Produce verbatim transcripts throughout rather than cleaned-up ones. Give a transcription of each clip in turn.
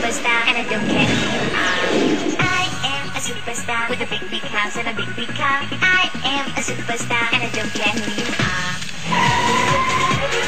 superstar, and I don't care who you are. I am a superstar with a big, big house and a big, big car. I am a superstar, and I don't care who you are.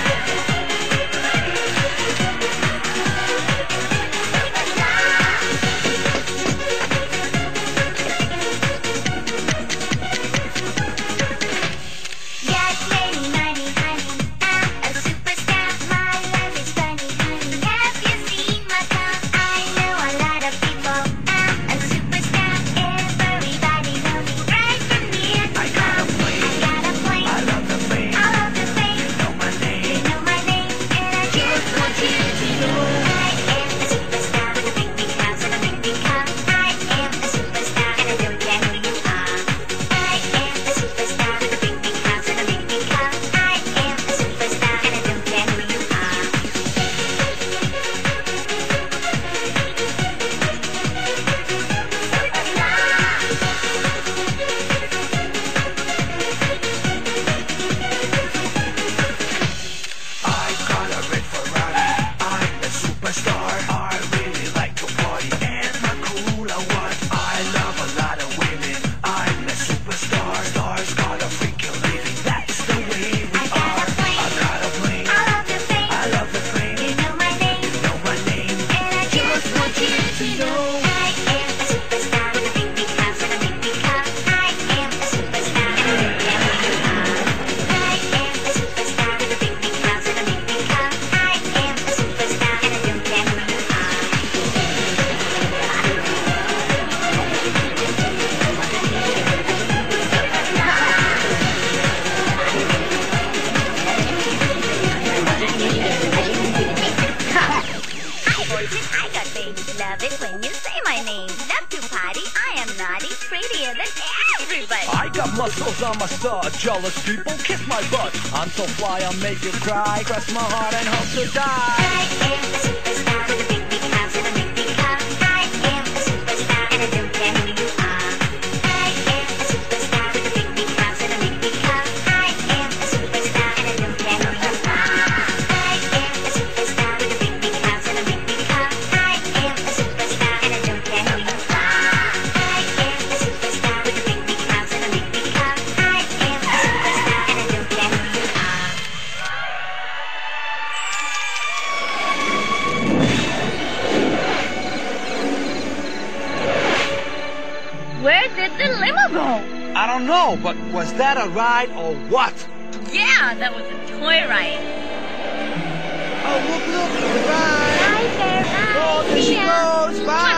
Love it when you say my name. Love to party, I am naughty, prettier than everybody. I got muscles on my star. Jealous people kiss my butt. I'm so fly, I'll make you cry. Cross my heart and hope to die. I am a superstar with a big, big house and a big, big car. I am a superstar and I don't care who you are. I am a superstar with a big, big house and a big, big car. I am a superstar and I don't care who you are. I am a superstar with a big, big house and a big, big car. I am a superstar and I don't care who you are. I am a superstar with a big, big house and a big, big car. I am a superstar and I don't care who you are. Where did the limo go? I don't know, but was that a ride or what? Yeah, that was a toy ride. Oh, look, look, goodbye. Bye, Fairbanks. Oh, there she goes. Bye.